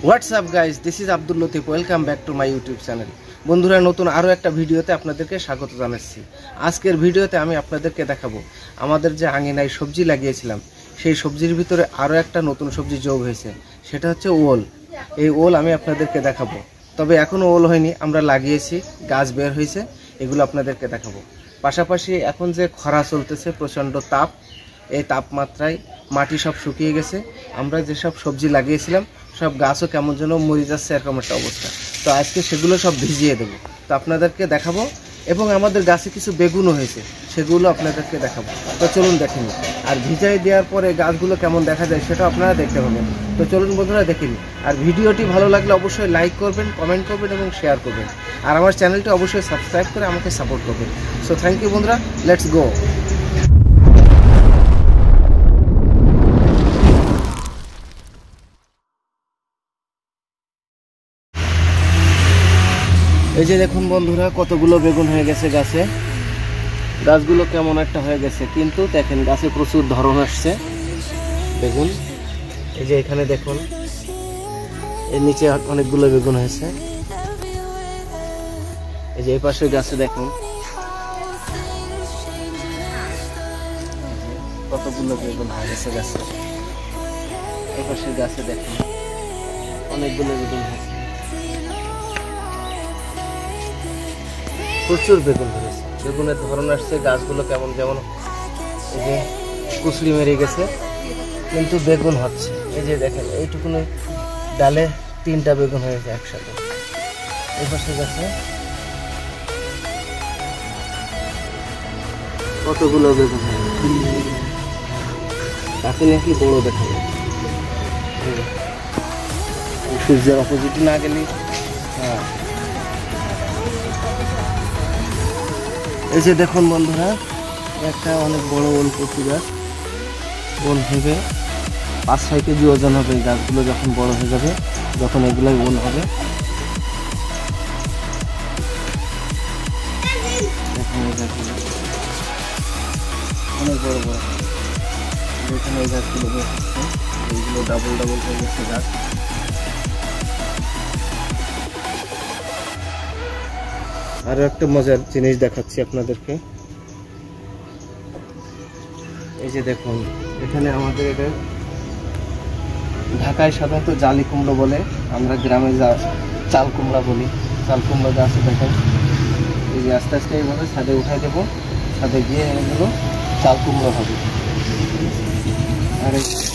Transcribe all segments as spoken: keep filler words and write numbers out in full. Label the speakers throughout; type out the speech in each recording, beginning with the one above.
Speaker 1: WhatsApp guys, this is Abdul Latif. Welcome back to my YouTube channel. বন্ধুরা, নতুন আরও একটা ভিডিওতে আপনাদেরকে স্বাগত জানাচ্ছি। আজকের ভিডিওতে আমি আপনাদেরকে দেখাবো আমাদের যে আঙিনায় সবজি লাগিয়েছিলাম সেই সবজির ভিতরে আরও একটা নতুন সবজি যোগ হয়েছে, সেটা হচ্ছে ওল। এই ওল আমি আপনাদেরকে দেখাবো, তবে এখনও ওল হয়নি, আমরা লাগিয়েছি, গাছ বের হয়েছে, এগুলো আপনাদেরকে দেখাবো। পাশাপাশি এখন যে খরা চলতেছে, প্রচণ্ড তাপ, এই তাপমাত্রায় মাটি সব শুকিয়ে গেছে। আমরা যেসব সবজি লাগিয়েছিলাম সব গাছও কেমন যেন মরে যাচ্ছে, এরকম একটা অবস্থা। তো আজকে সেগুলো সব ভিজিয়ে দেবো, তো আপনাদেরকে দেখাবো। এবং আমাদের গাছে কিছু বেগুনও হয়েছে, সেগুলো আপনাদেরকে দেখাবো। তো চলুন দেখে নিই। আর ভিজাই দেওয়ার পরে গাছগুলো কেমন দেখা যায় সেটা আপনারা দেখতে পাবেন। তো চলুন বন্ধুরা, দেখে নিই। আর ভিডিওটি ভালো লাগলে অবশ্যই লাইক করবেন, কমেন্ট করবেন এবং শেয়ার করবেন। আর আমার চ্যানেলটি অবশ্যই সাবস্ক্রাইব করে আমাকে সাপোর্ট করবেন। সো থ্যাংক ইউ বন্ধুরা, লেটস গো। এই যে দেখুন বন্ধুরা, কতগুলো বেগুন হয়ে গেছে গাছে। গাছগুলো কেমন একটা হয়ে গেছে, কিন্তু দেখেন গাছে প্রচুর ধরন আসছে বেগুন। এই যে এখানে দেখুন, এর নিচে অনেকগুলো বেগুন হয়েছে। এই যে এই পাশে গাছে দেখুন কতগুলো বেগুন হয়ে গেছে গাছে। এই পাশে গাছে দেখুন অনেকগুলো বেগুন হয়েছে, প্রচুর বেগুন হয়েছে। বেগুনের ধরন আসছে, গাছগুলো কেমন যেমন এই যে কুচড়ি মেরে গেছে, কিন্তু বেগুন হচ্ছে। এই যে দেখেন এইটুকুনি ডালে তিনটা বেগুন হয়েছে একসাথে। এই পাশে গাছে কতগুলো বেগুন হয়েছে, কাছে নাকি বড় দেখা যায়। সূর্যের অপোজিটে না গেলে হ্যাঁ। এই যে দেখুন বন্ধুরা, একটা অনেক বড় ওল কচু গাছ। ওল ভেবে পাঁচ ছয় কেজি ওজন হবে এই গাছগুলো যখন বড় হয়ে যাবে, যখন এগুলোই ওল হবে। দেখুন এই গাছগুলো অনেক বড় বড়, যেখানে এই গাছগুলো বের হচ্ছে, এইগুলো ডাবল ডাবল হয়ে গেছে গাছ। আরো একটা মজার জিনিস দেখাচ্ছি আপনাদেরকে। এই যে দেখুন, এখানে আমাদের এটা ঢাকায় সাধারণত জালি কুমড়ো বলে, আমরা গ্রামে চাল কুমড়া বলি। চাল কুমড়ো গাছ দেখেন, এই যে আস্তে আস্তে এইভাবে ছাদে উঠাই দেবো, ছাদে গিয়ে এগুলো চাল কুমড়ো হবে। আর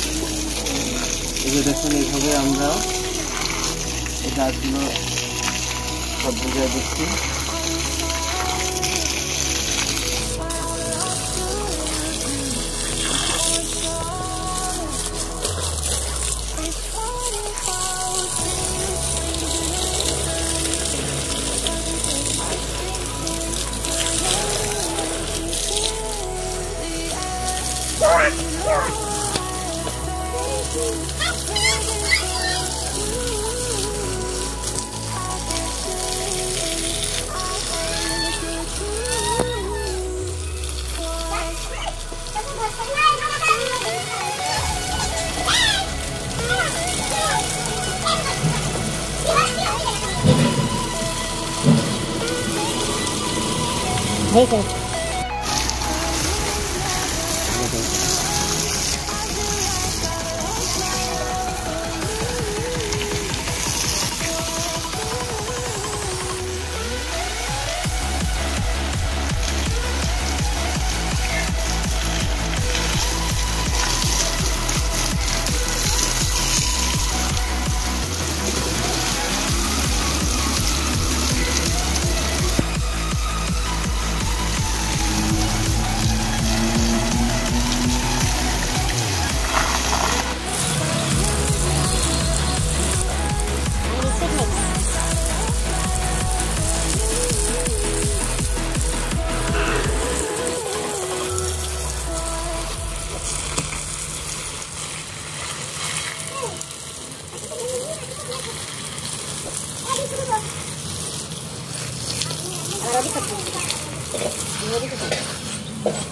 Speaker 1: এই যে দেখুন, এইভাবে আমরা এই গাছগুলো সব জায়গায় দেখছি। Okay. Arabi